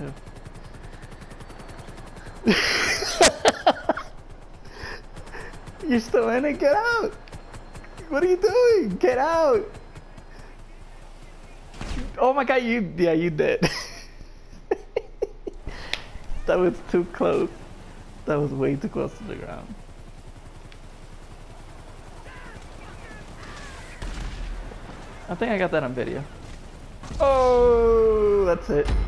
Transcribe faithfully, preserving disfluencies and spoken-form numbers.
too. You're still in it? Get out! What are you doing? Get out! Oh my god, you, yeah, you did. That was too close. That was way too close to the ground. I think I got that on video. Oh, that's it.